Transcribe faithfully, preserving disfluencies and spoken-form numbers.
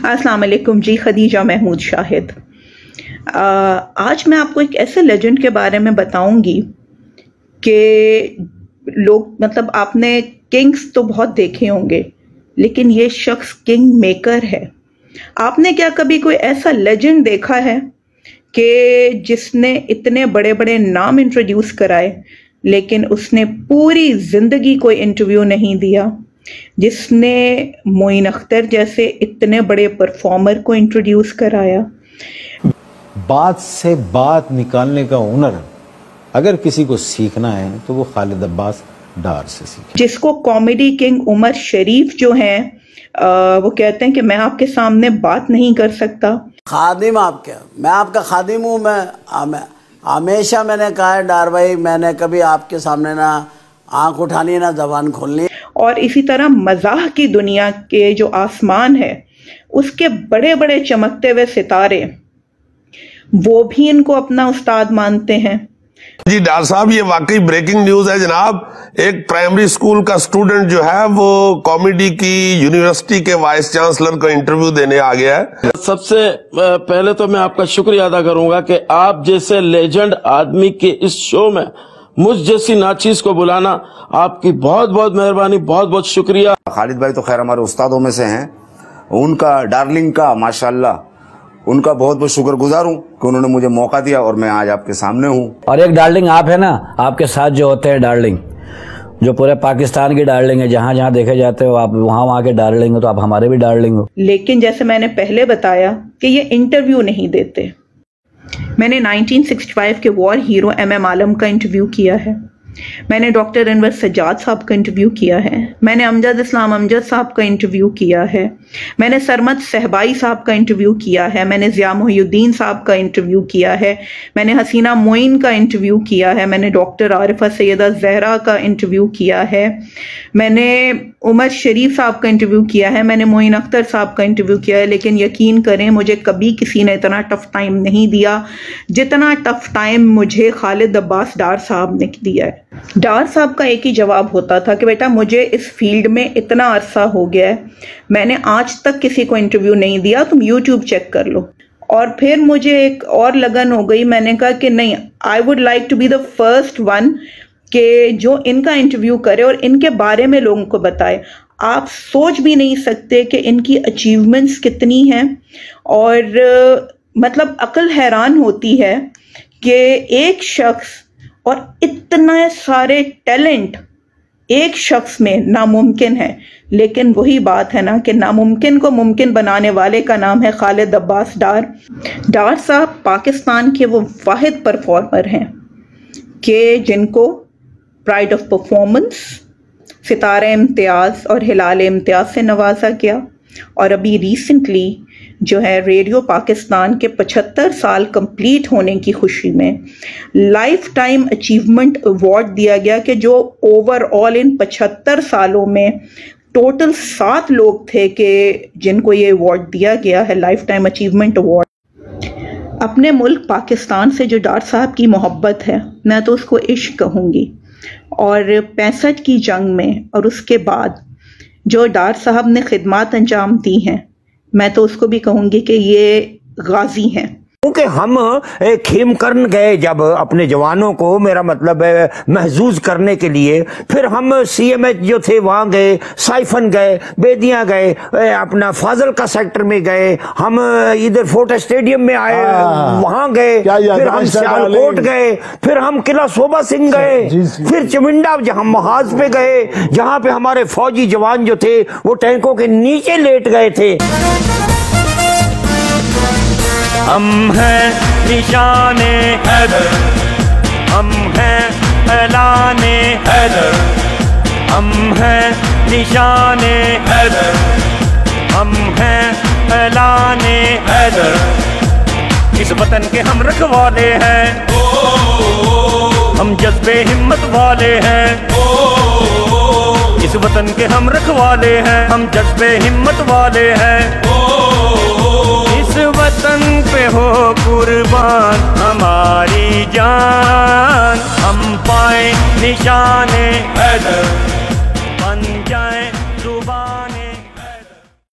अस्सलाम वालेकुम जी, खदीजा महमूद शाहिद। आज मैं आपको एक ऐसे लेजेंड के बारे में बताऊंगी कि लोग मतलब आपने किंग्स तो बहुत देखे होंगे, लेकिन ये शख्स किंग मेकर है। आपने क्या कभी कोई ऐसा लेजेंड देखा है कि जिसने इतने बड़े बड़े नाम इंट्रोड्यूस कराए लेकिन उसने पूरी जिंदगी कोई इंटरव्यू नहीं दिया, जिसने मोइन अख्तर जैसे इतने बड़े परफॉर्मर को इंट्रोड्यूस कराया? बात से बात निकालने का हुनर अगर किसी को सीखना है तो वो खालिद अब्बास डार से सीखे। जिसको कॉमेडी किंग उमर शरीफ जो हैं वो कहते हैं कि मैं आपके सामने बात नहीं कर सकता। खादिम आपके, मैं आपका खादिम हूँ। मैं हमेशा मैंने कहा है डार भाई, मैंने कभी आपके सामने ना आंख उठानी ना जबान खोलनी। और इसी तरह मजाह की दुनिया के जो आसमान है उसके बड़े बड़े चमकते हुए सितारे, वो भी इनको अपना उस्ताद मानते हैं। जी डार साहब, ये वाकई ब्रेकिंग न्यूज है जनाब। एक प्राइमरी स्कूल का स्टूडेंट जो है वो कॉमेडी की यूनिवर्सिटी के वाइस चांसलर को इंटरव्यू देने आ गया है। सबसे पहले तो मैं आपका शुक्रिया अदा करूंगा कि आप जैसे लेजेंड आदमी के इस शो में मुझ जैसी नाचीज को बुलाना, आपकी बहुत बहुत मेहरबानी, बहुत बहुत शुक्रिया। खालिद भाई तो खैर हमारे उस्तादों में से हैं, उनका डार्लिंग का माशाल्लाह उनका बहुत बहुत शुक्रगुजार हूँ कि उन्होंने मुझे मौका दिया और मैं आज आपके सामने हूँ। और एक डार्लिंग आप है ना, आपके साथ जो होते हैं डार्लिंग, जो पूरे पाकिस्तान की डार्लिंग है, जहाँ जहाँ देखे जाते हो आप वहाँ वहाँ के डार्लिंग हो, तो आप हमारे भी डार्लिंग हो। लेकिन जैसे मैंने पहले बताया कि ये इंटरव्यू नहीं देते। मैंने नाइनटीन सिक्सटी फाइव के war hero M M Alam का इंटरव्यू किया है, मैंने डॉक्टर अनवर सज्जाद साहब का इंटरव्यू किया है, मैंने अमजद इस्लाम अमजद साहब का इंटरव्यू किया है, मैंने सरमद सहबाई साहब का इंटरव्यू किया है, मैंने ज़िया मोहिउद्दीन साहब का इंटरव्यू किया है, मैंने हसीना मोइन का इंटरव्यू किया है, मैंने डॉक्टर आरिफा सैयदा जहरा का इंटरव्यू किया है, मैंने उमर शरीफ साहब का इंटरव्यू किया है, मैंने मोइन अख्तर साहब का इंटरव्यू किया है। लेकिन यकीन करें, मुझे कभी किसी ने इतना टफ टाइम नहीं दिया जितना टफ टाइम मुझे खालिद अब्बास डार साहब ने दिया है। डार साहब का एक ही जवाब होता था कि बेटा मुझे इस फील्ड में इतना अरसा हो गया है, मैंने आज तक किसी को इंटरव्यू नहीं दिया, तुम यूट्यूब चेक कर लो। और फिर मुझे एक और लगन हो गई, मैंने कहा कि नहीं, I would like to be the first one कि जो इनका इंटरव्यू करे और इनके बारे में लोगों को बताए। आप सोच भी नहीं सकते कि इनकी अचीवमेंट्स कितनी हैं, और मतलब अक्ल हैरान होती है कि एक शख्स और इतने सारे टैलेंट एक शख्स में नामुमकिन है। लेकिन वही बात है ना कि नामुमकिन को मुमकिन बनाने वाले का नाम है खालिद अब्बास डार। डार साहब पाकिस्तान के वो वाहिद परफॉर्मर हैं कि जिनको प्राइड ऑफ परफॉर्मेंस, सितारे इम्तियाज़ और हिलाल इम्तियाज़ से नवाजा गया। और अभी रिसेंटली जो है रेडियो पाकिस्तान के पचहत्तर साल कंप्लीट होने की खुशी में लाइफ टाइम अचीवमेंट अवार्ड दिया गया कि जो ओवरऑल इन पचहत्तर सालों में टोटल सात लोग थे कि जिनको ये अवार्ड दिया गया है, लाइफ टाइम अचीवमेंट अवार्ड। अपने मुल्क पाकिस्तान से जो डार साहब की मोहब्बत है, मैं तो उसको इश्क कहूँगी। और पैंसठ की जंग में और उसके बाद जो डार साहब ने खिदमत अंजाम दी हैं, मैं तो उसको भी कहूँगी कि ये गाजी हैं। क्योंकि हम खेमकर्न गए जब अपने जवानों को, मेरा मतलब है महजूज करने के लिए, फिर हम सी एम एच जो थे वहाँ गए, साइफन गए, बेदियाँ गए, अपना फाजल का सेक्टर में गए, हम इधर फोर्ट स्टेडियम में आए, वहाँ गए, फिर हम सियालकोट गए, फिर हम किला सोबा सिंह गए, फिर चमिंडा जहाँ महाज पे गए, जहाँ पे हमारे फौजी जवान जो थे वो टैंकों के नीचे लेट गए थे। हम हैं निशाने हैदर, हम हैं ऐलाने हैदर, हम हैं निशाने हैदर, हम हैं ऐलाने हैदर। इस वतन के हम रखवाले हैं, हम जज्बे हिम्मत वाले हैं। इस वतन के हम रखवाले हैं, हम जज्बे हिम्मत वाले हैं। इस वतन पे हो कुर्बान हमारी जान, हम पाए निशाने हैदर।